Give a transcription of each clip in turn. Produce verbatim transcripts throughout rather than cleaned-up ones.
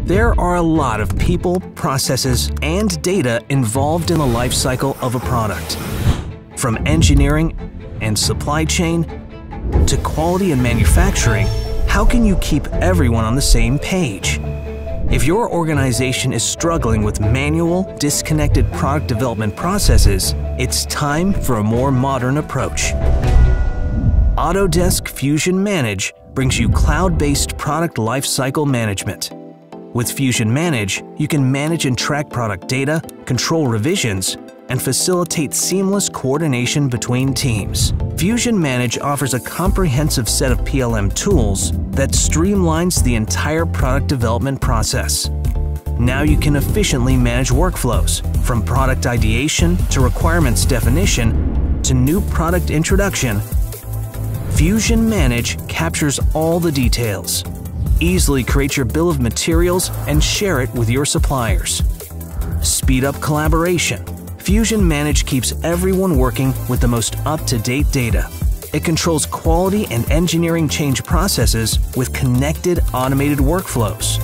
There are a lot of people, processes, and data involved in the life cycle of a product. From engineering and supply chain to quality and manufacturing, how can you keep everyone on the same page? If your organization is struggling with manual, disconnected product development processes, it's time for a more modern approach. Autodesk Fusion Manage brings you cloud-based product lifecycle management. With Fusion Manage, you can manage and track product data, control revisions, and facilitate seamless coordination between teams. Fusion Manage offers a comprehensive set of P L M tools that streamlines the entire product development process. Now you can efficiently manage workflows, from product ideation to requirements definition to new product introduction. Fusion Manage captures all the details. Easily create your bill of materials and share it with your suppliers. Speed up collaboration. Fusion Manage keeps everyone working with the most up-to-date data. It controls quality and engineering change processes with connected automated workflows.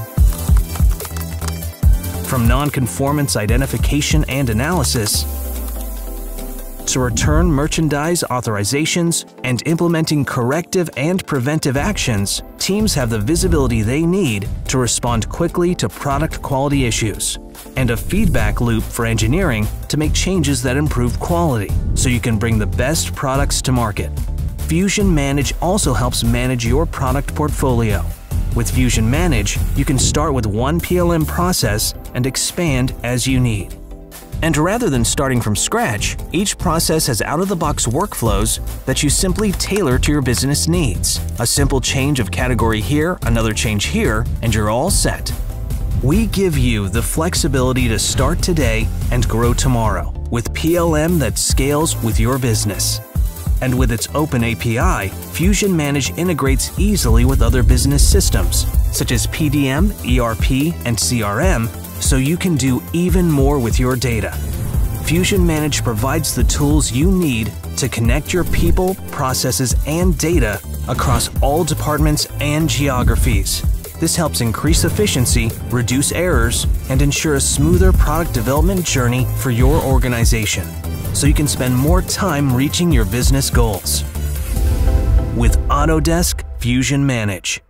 From non-conformance identification and analysis to return merchandise authorizations and implementing corrective and preventive actions, teams have the visibility they need to respond quickly to product quality issues, and a feedback loop for engineering to make changes that improve quality, so you can bring the best products to market. Fusion Manage also helps manage your product portfolio. With Fusion Manage, you can start with one P L M process and expand as you need. And rather than starting from scratch, each process has out-of-the-box workflows that you simply tailor to your business needs. A simple change of category here, another change here, and you're all set. We give you the flexibility to start today and grow tomorrow with P L M that scales with your business. And with its open A P I, Fusion Manage integrates easily with other business systems, such as P D M, E R P, and C R M, so you can do even more with your data. Fusion Manage provides the tools you need to connect your people, processes, and data across all departments and geographies. This helps increase efficiency, reduce errors, and ensure a smoother product development journey for your organization, so you can spend more time reaching your business goals. With Autodesk Fusion Manage.